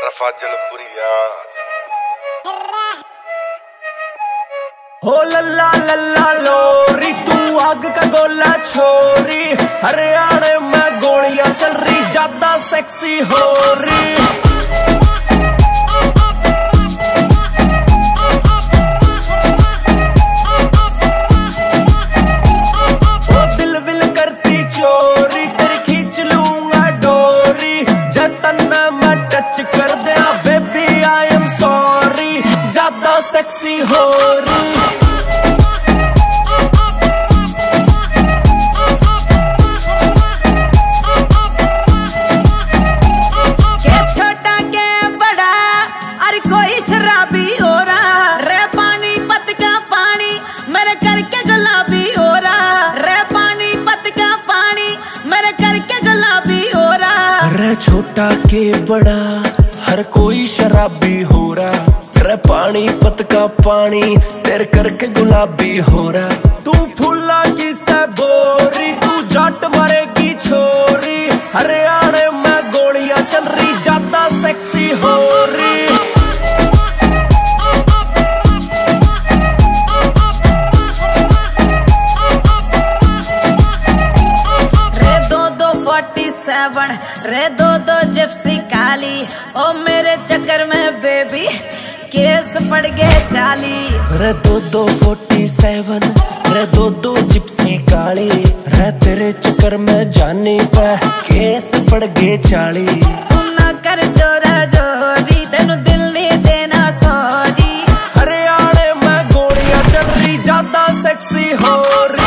फाजलपुरिया हो लल्ला लल्ला लोरी तू आग का गोला छोरी, हरियाणा में गोलियां चल रही ज्यादा सेक्सी हो रही। ओ दिल विल करती चोरी, तेरी खींच लूंगा डोरी, जतन मैं टच कर दिया बेबी आई एम सॉरी, ज्यादा सेक्सी हो रही। छोटा के बड़ा हर कोई शराबी हो रहा, रे पानी पत का पानी तेरे करके गुलाबी हो रहा। तू फूला की से बोरी, तू जट मरेगी छोरी, हरियाणा में गोलियां चल रही ज्यादा सेक्सी हो रही। रे दो जिप्सी काली, ओ मेरे चक्कर में बेबी केस पड़ गए 40। रे दो 47, रे दो जिप्सी काली, रे तेरे चक्कर में जानी पे केस पड़ गए 40। तुम ना कर जोरा जोरी, तेनू दिल नहीं देना सॉरी, हरियाणा में गोलियां चल रही ज्यादा सेक्सी हो रही।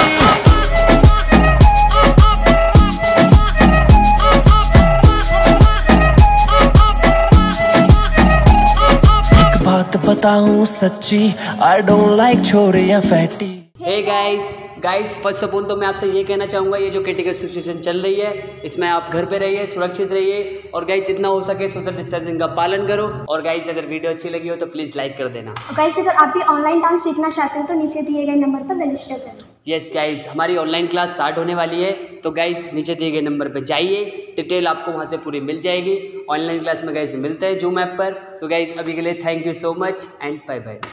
बताऊं सच्ची, आई डोंट लाइक छोरियां fatty. Hey guys first of all तो मैं आपसे ये कहना चाहूँगा, ये जो क्रिटिकल सिचुएशन चल रही है इसमें आप घर पे रहिए, सुरक्षित रहिए, और गाइस जितना हो सके सोशल डिस्टेंसिंग का पालन करो। और गाइस अगर वीडियो अच्छी लगी हो तो प्लीज़ लाइक कर देना। गाइस अगर आप भी ऑनलाइन डांस सीखना चाहते हैं तो नीचे दिए गए नंबर पर रजिस्टर करें। यस गाइस, हमारी ऑनलाइन क्लास स्टार्ट होने वाली है, तो गाइस नीचे दिए गए नंबर पर जाइए, डिटेल आपको वहाँ से पूरी मिल जाएगी। ऑनलाइन क्लास में गाइस मिलते हैं जूम ऐप पर। सो गाइस अभी के लिए thank you so much and bye bye.